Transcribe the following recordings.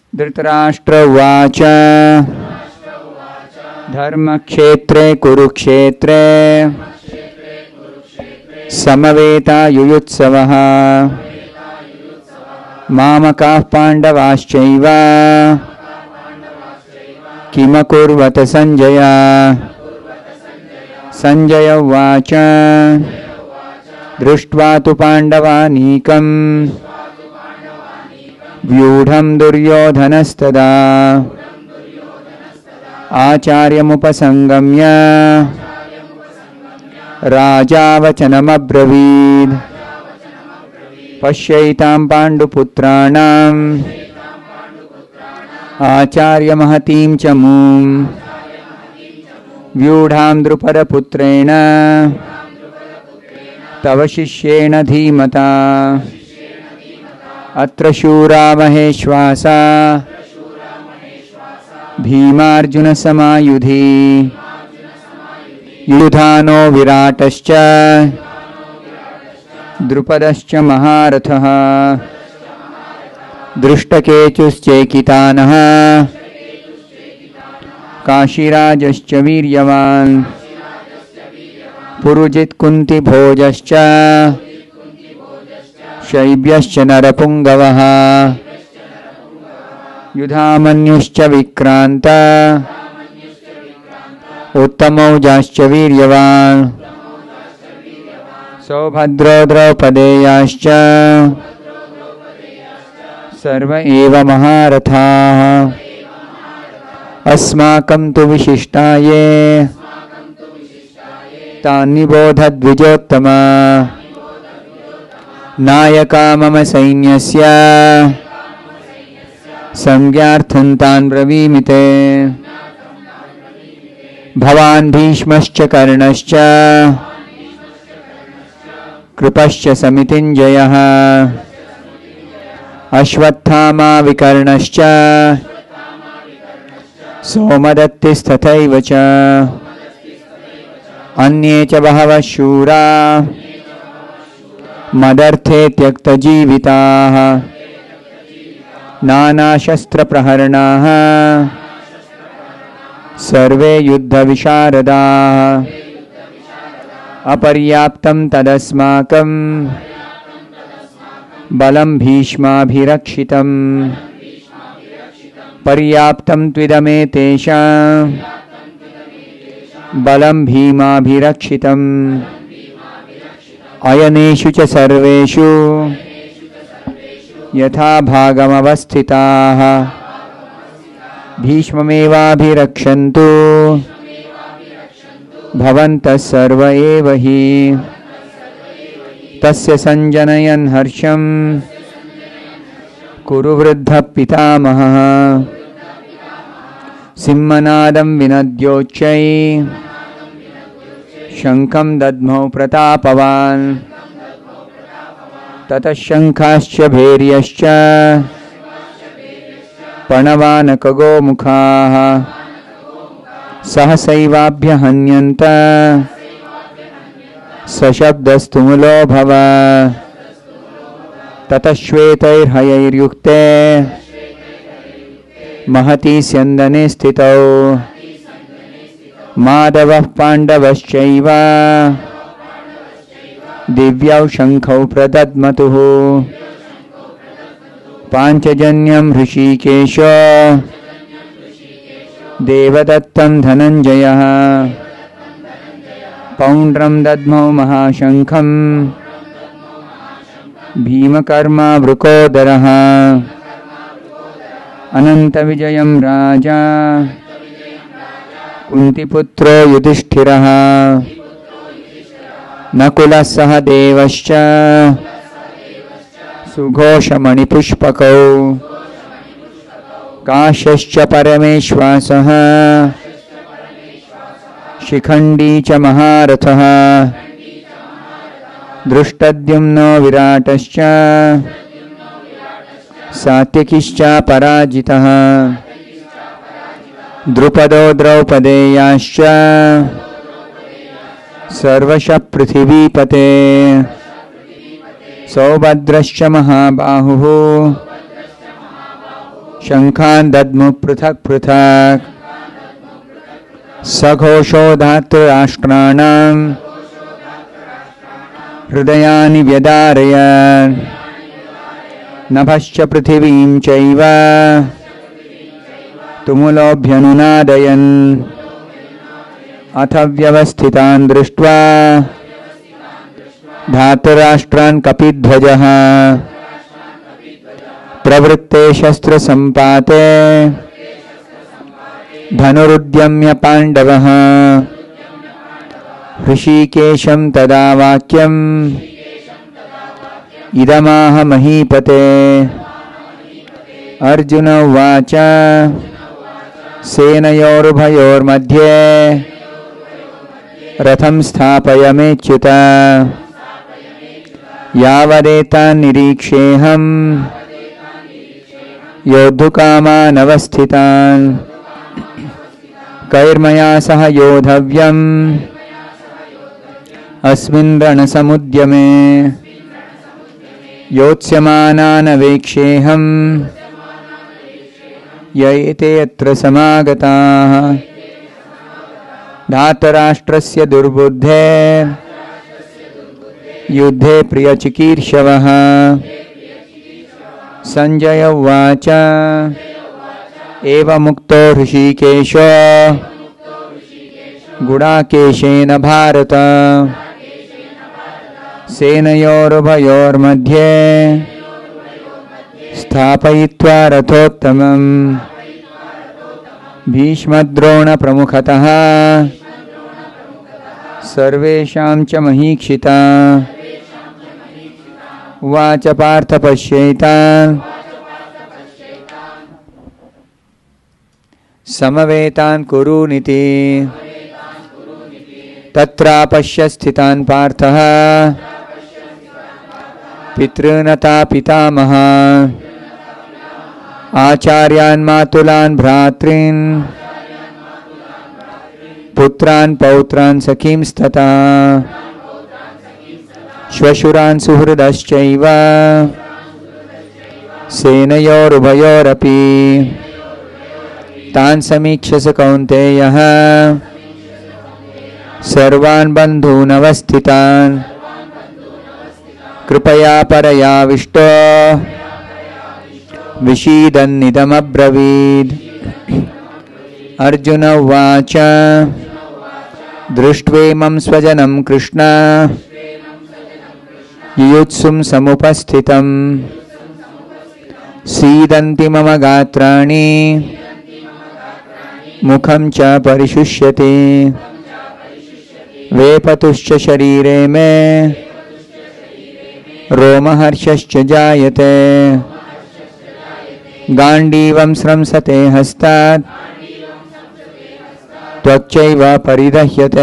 धृतराष्ट्र उवाच धर्मक्षेत्रे कुरुक्षेत्रे समवेतायुयुत्सवः मामकाः पाण्डवाश्चैव किमकुर्वत संजय। संजय उवाच दृष्ट्वा तु पाण्डवानीकं व्यूढं दुर्योधनस्तदा आचार्यमुपसंगम्य राजा वचनमब्रवीत् पश्यैतां पाण्डुपुत्राणां आचार्यमहतीं च मूं व्यूढां द्रुपदपुत्रेण तव शिष्येण धीमता अत्र शूरा महेश्वासा भीमार्जुनसमायुधि युधानो विराटश्च द्रुपदश्च महारथः दृष्टकेतुश्चेकितानः काशीराजश्च वीर्यवान् पुरुजित्कुन्तिभोजश्च शैब्यश्च नरपुङ्गवः युधामन्युश्च विक्रान्त उत्तमौजाश्च वीर्यवान् सौभद्रो द्रौपदेयाश्च सर्व एव महारथाः अस्माकं तु विशिष्टाये तान्निबोधद्विजोत्तम नायका मम सैन्यस्य संज्ञार्थं तान् ब्रवीमि ते भवान् भीष्मश्च कर्णश्च कृपश्च समितिञ्जयः अश्वत्थामा विकर्णश्च सोमदत्तिस्तथैव च अन्ये च बहवः शूरा मदर्थे त्यक्तजीविताः नानाशस्त्रप्रहरणाः सर्वे युद्धविशारदाः अपर्याप्तं तदस्माकं बलं भीष्माभिरक्षितं पर्याप्तं त्विदमेतेषां बलं भीमाभिरक्षितम् अयनेषु च सर्वेषु यथा भागमवस्थिताः भीष्ममेवाभिरक्षन्तु भवन्तः सर्व एव हि तस्य संजनयन् हर्षं कुरु वृद्धः पितामहः सिंहनादं विनद्योच्चै शङ्खं दद्मौ प्रतापवान् ततः शङ्खाश्च भैर्यश्च पणवानकगोमुखाः सहसैवाभ्यहन्यन्त सशब्दस्तुमुलोऽभव ततः श्वेतैर्हयैर्युक्ते महती स्यन्दने स्थितौ माधवः पाण्डवश्चैव दिव्यौ शङ्खौ प्रदद्मतुः पाञ्चजन्यं हृषीकेशो देवदत्तं धनञ्जयः पौण्ड्रं दद्मौ महाशङ्खं भीमकर्मा वृकोदरः अनन्तविजयं राजा कुन्तिपुत्रो युधिष्ठिरः नकुलः सह देवश्च सुघोषमणिपुष्पकौ काश्यश्च परमेश्वासः शिखण्डी च महारथः दृष्टद्युम्नो विराटश्च सात्यकिश्च पराजितः द्रुपदो द्रौपदेयाश्च सर्वशः पृथिवीपते सौभद्रश्च महाबाहुः शङ्खान् दद्मुः पृथक् पृथक् सघोषो धातृराष्ट्राणां हृदयानि व्यदारयन् नभश्च पृथिवीं चैव तुमुलोऽभ्यनुनादयन् अथ व्यवस्थितान् दृष्ट्वा धातुराष्ट्रान् कपिध्वजः प्रवृत्ते शस्त्रसम्पाते धनुरुद्यम्य पाण्डवः ऋषिकेशं तदा वाक्यम् इदमाह महीपते अर्जुन उवाच सेनयोरुभयोर्मध्ये रथं स्थापयमेच्युत यावदेतान् निरीक्षेऽहम् योद्धुकामानवस्थितान् कैर्मया सह योद्धव्यम् अस्मिन् रणसमुद्यमे योत्स्यमानानवेक्षेऽहम् य एते यत्र समागताः धातराष्ट्रस्य दुर्बुद्धे युद्धे प्रियचिकीर्षवः संजय उवाच एवमुक्तो ऋषिकेशो गुडाकेशेन भारत सेनयोरुभयोर्मध्ये स्थापयित्वा रथोत्तमम् भीष्मद्रोणप्रमुखतः सर्वेषां च महीक्षिता उवाच पार्थ पश्येतान् समवेतान् कुरूनिति तत्रापश्य स्थितान् पार्थः पितॄनता पितामहा आचार्यान् मातुलान् भ्रातॄन् पुत्रान् पौत्रान् सखींस्तथा श्वशुरान् सुहृदश्चैव सेनयोरुभयोरपि तान् समीक्ष्य स कौन्तेयः सर्वान् बन्धूनवस्थितान् कृपया परयाविष्टो विषीदन्निदमब्रवीद् अर्जुन उवाच दृष्ट्वेमं स्वजनं कृष्ण युयुत्सुं समुपस्थितं सीदन्ति मम गात्राणि मुखं च परिशुष्यति वेपतुश्च शरीरे मे रोमहर्षश्च जायते गाण्डीवं स्रंसते हस्तात् त्वच्चैव परिदह्यते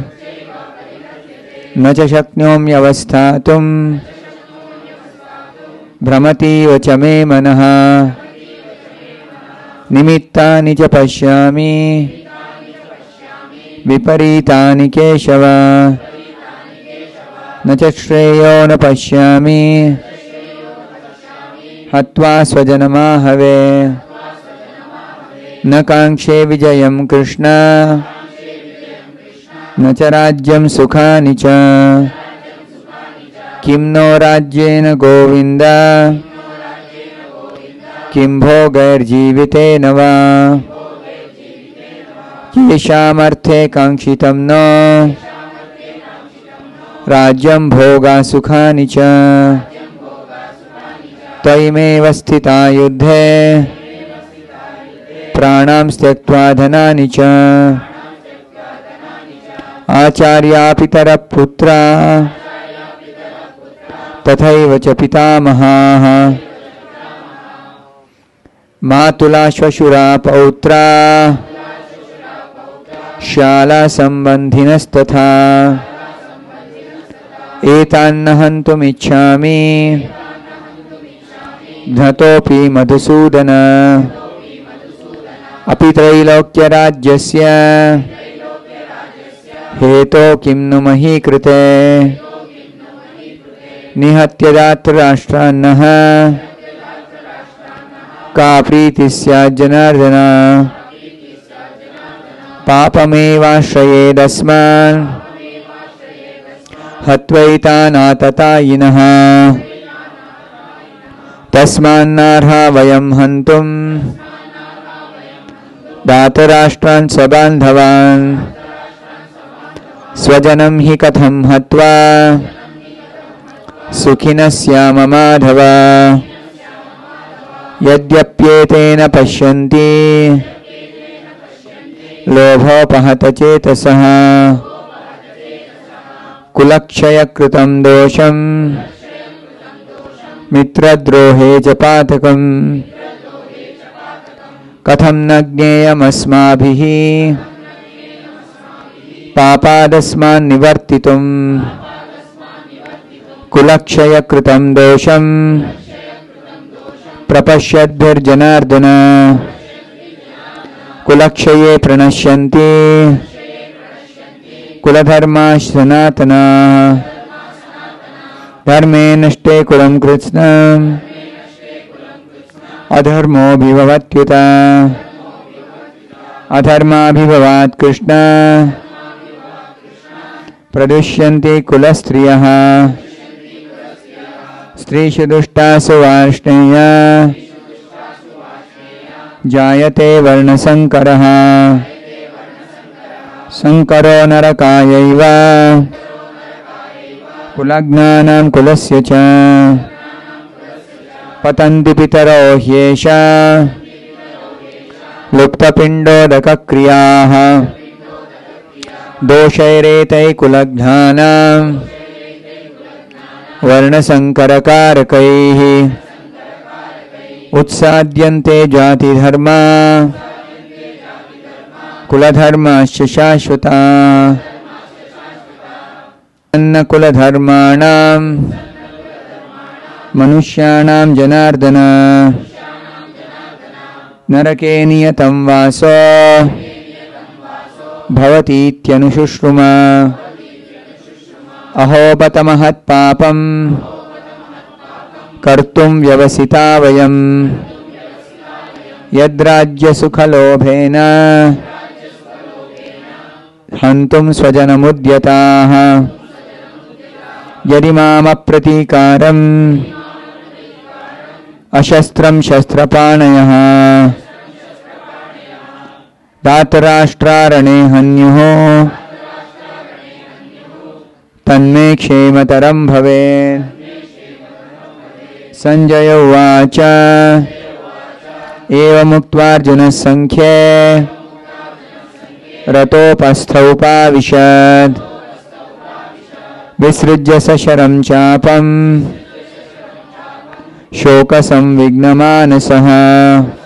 न च शक्नोम्यवस्थातुं भ्रमतीव च मे मनः निमित्तानि च पश्यामि विपरीतानि केशव न च श्रेयो न पश्यामि हत्वा स्वजनमाहवे न काङ्क्षे विजयं कृष्ण न च राज्यं सुखानि च किं नो राज्येन गोविन्द किं भोगैर्जीवितेन वा येषामर्थे काङ्क्षितं न राज्यं भोगा सुखानि च तैमेव स्थिता युद्धे प्राणां त्यक्त्वा धनानि च आचार्या पितरः पुत्रा तथैव च पितामहाः मातुला श्वशुरा पौत्रा शाला सम्बन्धिनस्तथा एतान्न हन्तुमिच्छामि घ्नतोऽपि मधुसूदन अपि त्रैलोक्यराज्यस्य हेतो किं नु मही कृते निहत्य धातराष्ट्रान्नः का प्रीतिः स्यात् जनार्दन पापमेवाश्रयेदस्मान् हत्वैतानाततायिनः तस्मान्नार्हा वयं हन्तुं दातराष्ट्रान् स्वबान्धवान् स्वजनं हि कथं हत्वा सुखिनः स्याम माधव यद्यप्येतेन पश्यन्ति लोभोपहतचेतसः कुलक्षयकृतं दोषं मित्रद्रोहे च पातकम् कथं न ज्ञेयमस्माभिः पापादस्मान् निवर्तितुं कुलक्षयकृतं दोषं प्रपश्यद्भिर्जनार्दन कुलक्षये प्रणश्यन्ति कुलधर्माः सनातनाः धर्मे नष्टे कुलं कृत्स्नम् अधर्मोऽभिभवत्युत अधर्माभिभवात् कृष्ण प्रदुष्यन्ते कुलस्त्रियः स्त्रीषु दुष्टासु वार्ष्णेय जायते वर्णसंकरः संकरो नरकायैव कुलज्ञानां कुलस्य च पतन्ति पितरो ह्येष लुप्तपिण्डोदकक्रियाः दोषैरेतैः कुलज्ञानां वर्णसंकरकारकैः उत्साद्यन्ते जातिधर्मा कुलधर्माश्च शाश्वताः न कुलधर्माणां मनुष्याणां जनार्दन नरके नियतं वासो भवतीत्यनुशुश्रुम अहो बत महत्पापं कर्तुं व्यवसिता वयं यद्राज्यसुखलोभेन हन्तुं स्वजनमुद्यताः यदि मामप्रतीकारम् अशस्त्रं शस्त्रपाणयः दातराष्ट्रारणे हन्युः तन्मे क्षेमतरं भवेत् संजय उवाच एवमुक्त्वार्जुनः संख्ये रतोपस्थौपाविशत् विसृज्य सशरं चापं शोकसंविघ्नमानसः